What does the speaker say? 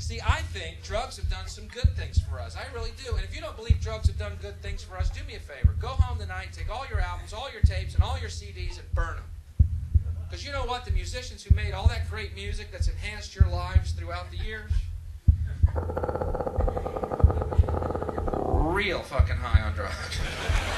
See, I think drugs have done some good things for us. I really do. And if you don't believe drugs have done good things for us, do me a favor. Go home tonight, take all your albums, all your tapes, and all your CDs and burn them. Because you know what? The musicians who made all that great music that's enhanced your lives throughout the years, real fucking high on drugs.